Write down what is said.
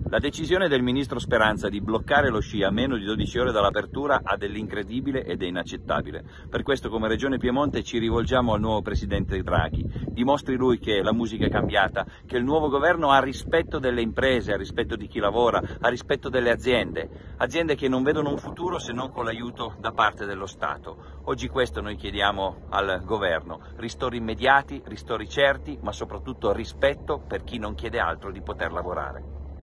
La decisione del ministro Speranza di bloccare lo sci a meno di 12 ore dall'apertura ha dell'incredibile ed è inaccettabile. Per questo come Regione Piemonte ci rivolgiamo al nuovo Presidente Draghi. Dimostri lui che la musica è cambiata, che il nuovo governo ha rispetto delle imprese, ha rispetto di chi lavora, ha rispetto delle aziende che non vedono un futuro se non con l'aiuto da parte dello Stato. Oggi questo noi chiediamo al governo, ristori immediati, ristori certi, ma soprattutto rispetto per chi non chiede altro di poter lavorare.